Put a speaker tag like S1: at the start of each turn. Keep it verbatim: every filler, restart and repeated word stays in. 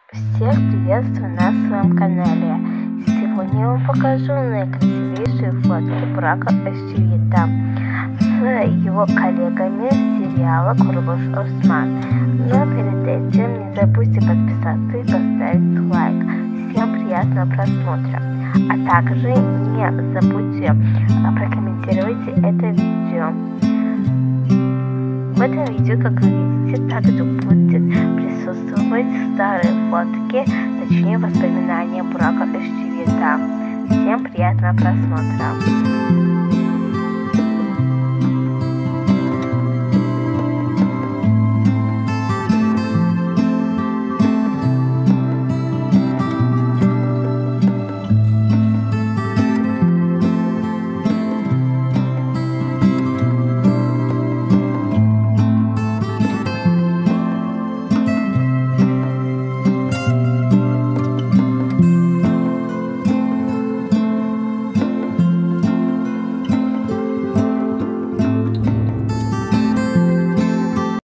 S1: Всех приветствую на своем канале. Сегодня я вам покажу наикрасивейшие фотки Бурака Özçivит'а с его коллегами с сериала Курулуш Осман. Но перед этим не забудьте подписаться и поставить лайк. Всем приятного просмотра. А также не забудьте прокомментировать это видео. В этом видео, как вы видите, также будет присутствовать старые фотки, точнее воспоминания Бурака Özçivit'а. Всем приятного просмотра.